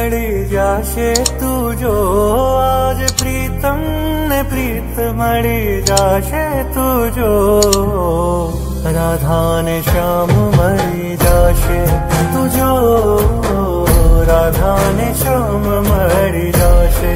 मड़ी जाशे तू जो आज प्रीतम ने प्रीत मड़ी जाशे तू जो राधा ने श्याम मड़ी जाशे तू जो राधा ने श्याम मड़ी जाशे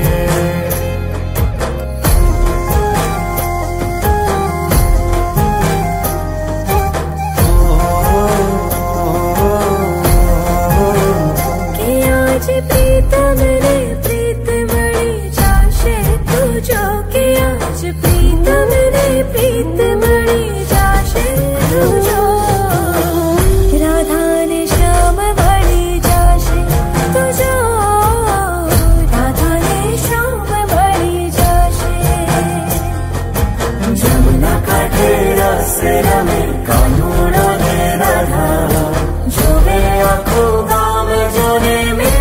प्रीतम ने प्रीत मड़ी जाशे तू जो कि आज प्रीतम ने प्रीत मड़ी जाशे तू जो राधा ने श्याम मड़ी जाशे तू जो राधा ने श्याम मड़ी जाशे जमुना का घेरा से रमे कानूना ने राधा जो वे आँखों गाँव जो ने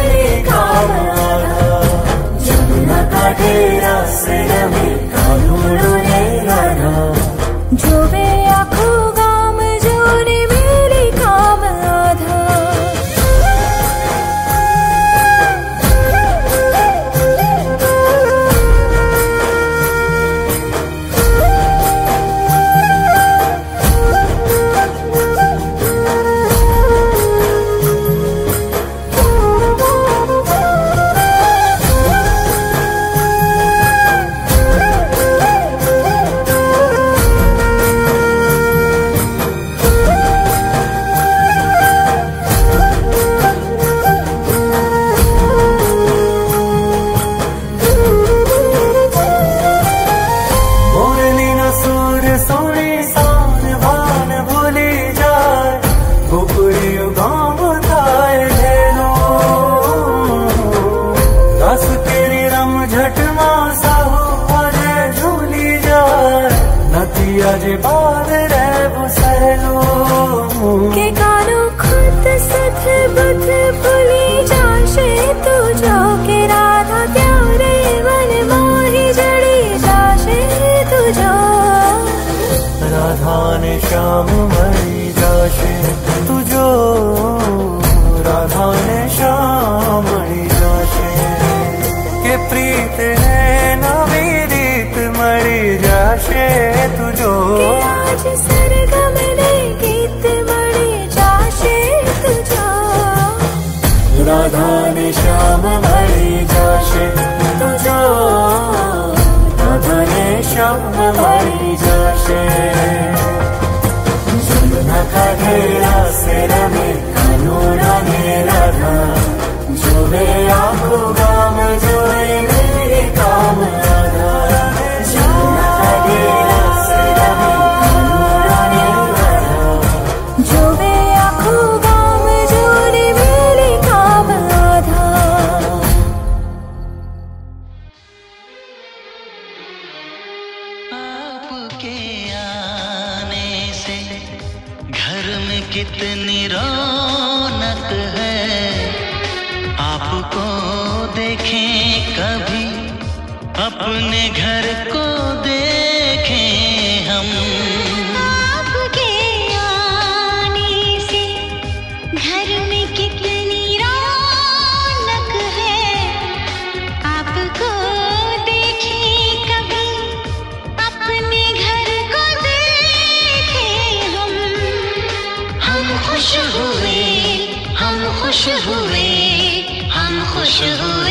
घेरा से रमे कानूना ने राधा जो वे आँखों गाम जो ने मेरे काम आधा जे बाद के कानो खुद सथ बुध भूली जाशे तू जो के राधा प्यारे मन मोही जड़ी जाशे तू जो राधा ने श्याम मड़ी जाशे तू जो राधा ने श्याम मड़ी जाशे के प्रीत है नवी रीत मड़ी जाशे तू जो आज सरगम ने गीत मड़ी जाशे तू जो राधा ने श्याम मड़ी जाशे तू जो राधा ने श्याम मड़ी जाशे जमुना का घेरा से रमे कानूना ने राधा जो वे आँखों गाम जो मेरे काम राधा जमुना का घेरा से रमे कानूना ने राधा जो वे आँखों गाम जो ने मेरे काम आधा आपके आने से घर में कितनी रौनक है आपको देखें कभी अपने घर को देखें हम आपके आने से घर में कितनी रौनक है आपको देखें कभी अपने घर को देखें हम खुश हुए हम खुश हुए हम खुश हुए